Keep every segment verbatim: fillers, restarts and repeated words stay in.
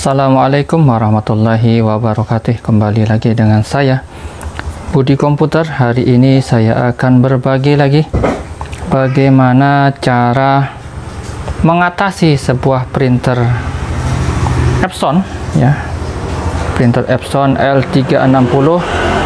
Assalamualaikum warahmatullahi wabarakatuh. Kembali lagi dengan saya Budi Komputer. Hari ini saya akan berbagi lagi bagaimana cara mengatasi sebuah printer Epson ya. Printer Epson L tiga enam nol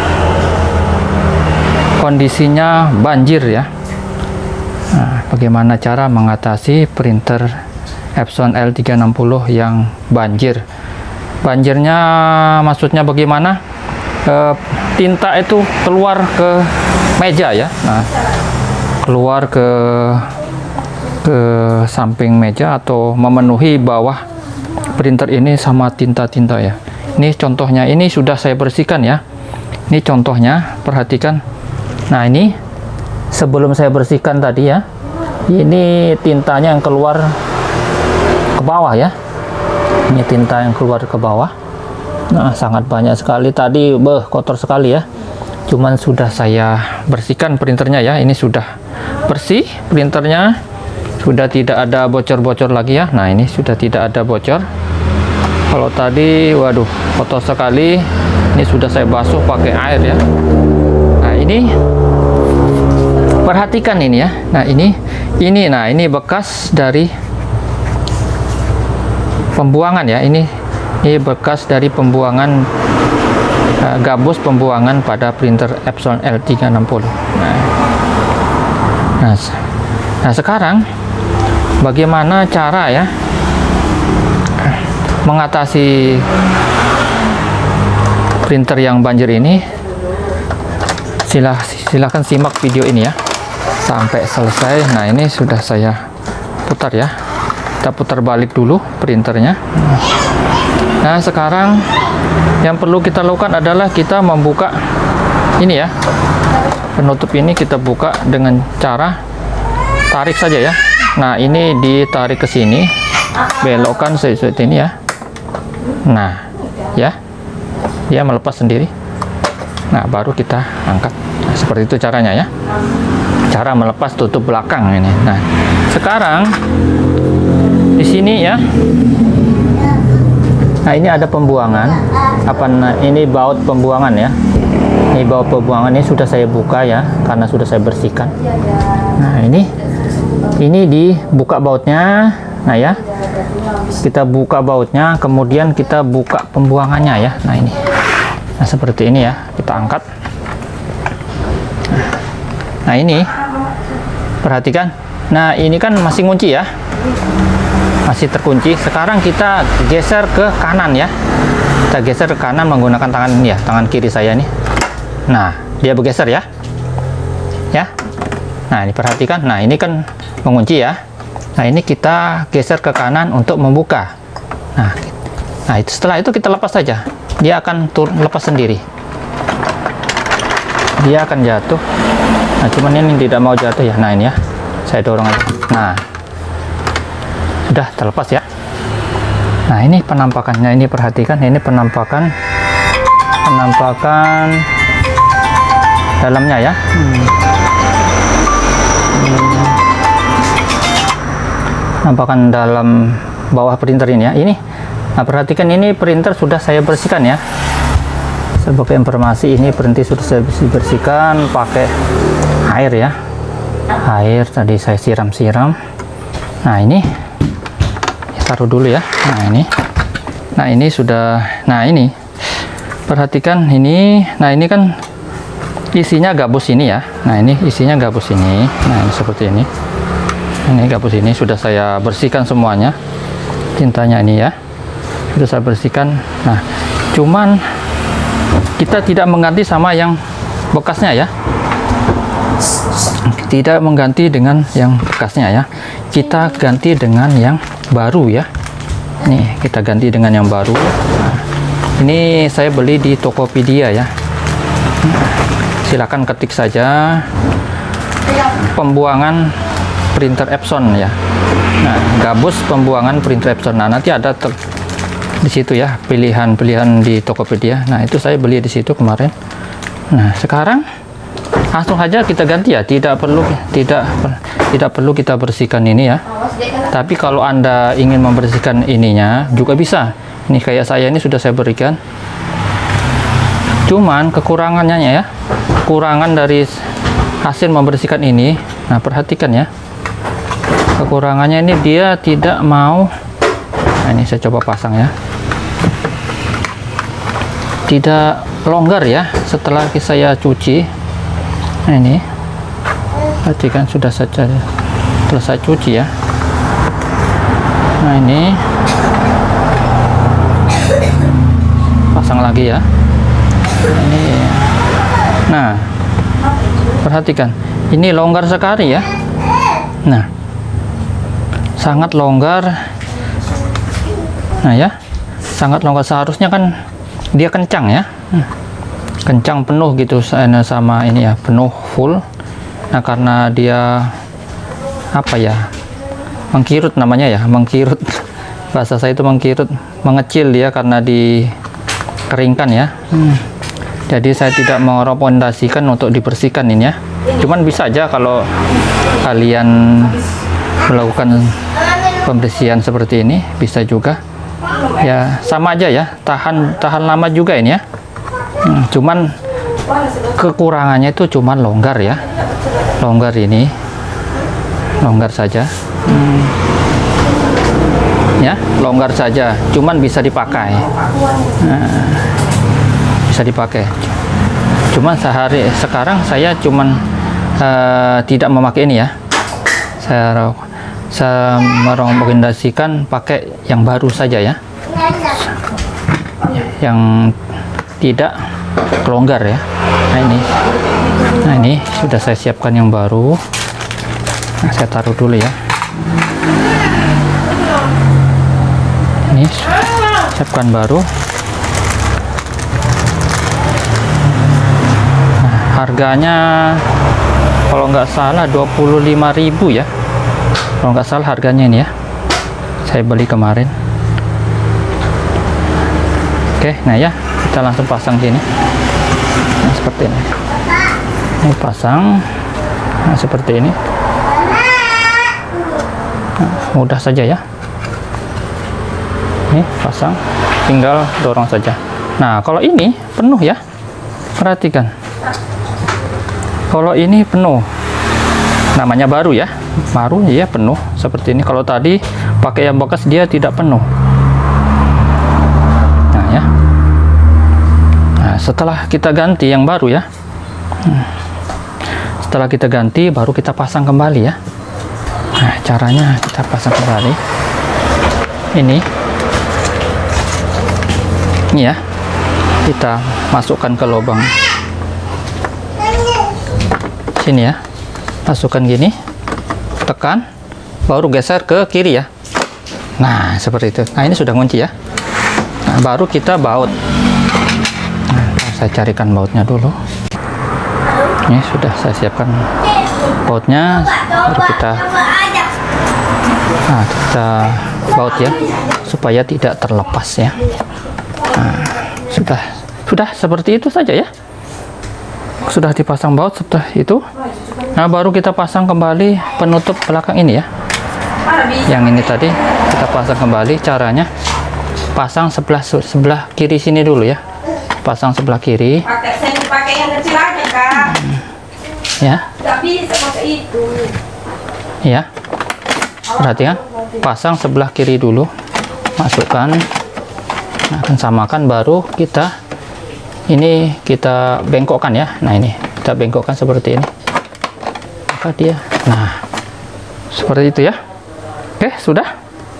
kondisinya banjir ya. Nah, bagaimana cara mengatasi printer Epson L tiga enam nol yang banjir? Banjirnya maksudnya bagaimana? E, tinta itu keluar ke meja ya. Nah, keluar ke ke samping meja atau memenuhi bawah printer ini sama tinta-tinta ya. Ini contohnya, ini sudah saya bersihkan ya. Ini contohnya, perhatikan. Nah, ini sebelum saya bersihkan tadi ya. Ini tintanya yang keluar ke bawah ya. Ini tinta yang keluar ke bawah. Nah, sangat banyak sekali tadi, beh, kotor sekali ya. Cuman sudah saya bersihkan printernya ya. Ini sudah bersih printernya, sudah tidak ada bocor-bocor lagi ya. Nah, ini sudah tidak ada bocor. Kalau tadi, waduh, kotor sekali. Ini sudah saya basuh pakai air ya. Nah, ini perhatikan ini ya. Nah, ini ini nah ini bekas dari pembuangan ya. Ini ini bekas dari pembuangan uh, gabus pembuangan pada printer Epson L tiga enam nol. Nah, nah, nah sekarang bagaimana cara ya mengatasi printer yang banjir ini? Silah, silahkan simak video ini ya sampai selesai. Nah, ini sudah saya putar ya. Kita putar balik dulu printernya. Nah, sekarang yang perlu kita lakukan adalah kita membuka ini ya, penutup ini kita buka dengan cara tarik saja ya. Nah, ini ditarik ke sini, belokkan seperti ini ya. Nah, ya, dia melepas sendiri. Nah, baru kita angkat. Nah, seperti itu caranya ya, cara melepas tutup belakang ini. Nah, sekarang di sini ya. Nah, ini ada pembuangan. Apa nah, ini baut pembuangan ya. Ini baut pembuangan ini sudah saya buka ya, karena sudah saya bersihkan. Nah, ini ini dibuka bautnya. Nah, ya. Kita buka bautnya, kemudian kita buka pembuangannya ya. Nah, ini. Nah, seperti ini ya. Kita angkat. Nah, ini perhatikan. Nah, ini kan masih ngunci ya. Masih terkunci. Sekarang kita geser ke kanan ya. Kita geser ke kanan menggunakan tangan ini ya, tangan kiri saya nih. Nah, dia bergeser ya. Ya. Nah, ini perhatikan. Nah, ini kan mengunci ya. Nah, ini kita geser ke kanan untuk membuka. Nah, nah itu setelah itu kita lepas saja. Dia akan turun, lepas sendiri. Dia akan jatuh. Nah, cuman ini tidak mau jatuh ya. Nah, ini ya. Saya dorong aja. Nah, sudah terlepas ya. Nah, ini penampakannya, ini perhatikan, ini penampakan penampakan dalamnya ya. Hmm. Hmm. Penampakan dalam bawah printer ini ya. Ini, nah perhatikan, ini printer sudah saya bersihkan ya. Sebagai informasi, ini printer sudah saya bersihkan pakai air ya. Air tadi saya siram-siram. Nah, ini taruh dulu ya. Nah, ini nah ini sudah. Nah, ini perhatikan ini. Nah, ini kan isinya gabus ini ya. Nah, ini isinya gabus ini. Nah, ini seperti ini. Ini gabus ini sudah saya bersihkan semuanya, tintanya ini ya, sudah saya bersihkan. Nah, cuman kita tidak mengganti sama yang bekasnya ya, tidak mengganti dengan yang bekasnya ya, kita ganti dengan yang baru ya. Nih, kita ganti dengan yang baru. Nah, ini saya beli di Tokopedia ya. Silakan ketik saja pembuangan printer Epson ya. Nah, gabus pembuangan printer Epson. Nah, nanti ada di situ ya pilihan-pilihan di Tokopedia. Nah, itu saya beli di situ kemarin. Nah, sekarang langsung saja kita ganti ya, tidak perlu tidak tidak perlu kita bersihkan ini ya. Tapi kalau Anda ingin membersihkan ininya juga bisa. Ini kayak saya ini sudah saya berikan. Cuman kekurangannya ya, kekurangan dari hasil membersihkan ini. Nah, perhatikan ya. Kekurangannya ini dia tidak mau. Nah, ini saya coba pasang ya. Tidak longgar ya setelah saya cuci. Nah, ini. Perhatikan sudah saja selesai cuci ya. Nah, ini pasang lagi ya. Ini, nah, perhatikan, ini longgar sekali ya. Nah, sangat longgar. Nah ya, sangat longgar. Seharusnya kan dia kencang ya, kencang penuh gitu sama ini ya, penuh full. Nah, karena dia apa ya, mengkirut namanya ya, mengkirut. Bahasa saya itu mengkirut, mengecil dia karena dikeringkan ya. Hmm. Jadi saya tidak merekomendasikan untuk dibersihkan ini ya. Cuman bisa aja kalau kalian melakukan pembersihan seperti ini, bisa juga. Ya sama aja ya, tahan tahan lama juga ini ya. Hmm, cuman kekurangannya itu cuman longgar ya. Longgar ini, longgar saja. Hmm. Ya, longgar saja. Cuman bisa dipakai. Nah, bisa dipakai. Cuman sehari sekarang saya cuman uh, tidak memakai ini ya. Saya saya merekomendasikan pakai yang baru saja ya, yang tidak longgar ya. Nah ini, nah ini sudah saya siapkan yang baru. Nah, saya taruh dulu ya. Ini siapkan baru. Harganya kalau nggak salah dua puluh lima ribu ya, kalau nggak salah harganya ini ya, saya beli kemarin. Oke, nah ya, kita langsung pasang sini. Nah, seperti ini. Ini pasang, nah seperti ini. Nah, mudah saja ya. Ini pasang, tinggal dorong saja. Nah, kalau ini penuh ya, perhatikan. Kalau ini penuh, namanya baru ya, baru ya penuh seperti ini. Kalau tadi pakai yang bekas dia tidak penuh. Nah ya, nah, setelah kita ganti yang baru ya, setelah kita ganti baru kita pasang kembali ya. Nah, caranya kita pasang kembali. Ini, ini ya, kita masukkan ke lubang sini ya, masukkan gini, tekan, baru geser ke kiri ya. Nah seperti itu. Nah ini sudah kunci ya. Nah, baru kita baut. Nah, saya carikan bautnya dulu. Ini sudah saya siapkan bautnya, baru kita nah, kita baut ya, supaya tidak terlepas ya. Nah, sudah sudah seperti itu saja ya. Sudah dipasang baut setelah itu. Nah baru kita pasang kembali penutup belakang ini ya, yang ini tadi kita pasang kembali. Caranya pasang sebelah sebelah kiri sini dulu ya, pasang sebelah kiri. Pakai yang kecil aja Kak. Hmm. Ya. Nggak bisa pakai itu. Ya. Perhatikan, pasang sebelah kiri dulu, masukkan, nah, akan samakan, baru kita ini kita bengkokkan ya. Nah ini kita bengkokkan seperti ini, maka dia, nah seperti itu ya. Oke, sudah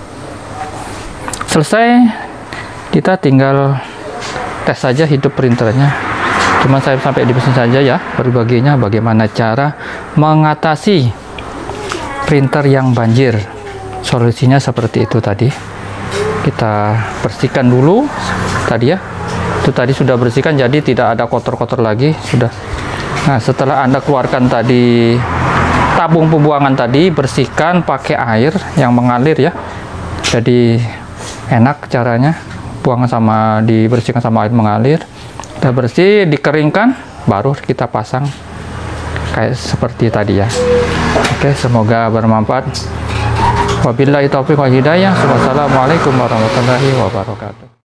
selesai. Kita tinggal tes saja hidup printernya. Cuma saya sampai di sini saja ya berbaginya, bagaimana cara mengatasi printer yang banjir. Solusinya seperti itu tadi. Kita bersihkan dulu tadi ya. Itu tadi sudah bersihkan, jadi tidak ada kotor-kotor lagi sudah. Nah setelah Anda keluarkan tadi tabung pembuangan tadi, bersihkan pakai air yang mengalir ya. Jadi enak caranya, buang sama dibersihkan sama air mengalir. Udah bersih, dikeringkan, baru kita pasang kayak seperti tadi ya. Oke, semoga bermanfaat. Wabillahi taufiq wal hidayah. Wassalamualaikum warahmatullahi wabarakatuh.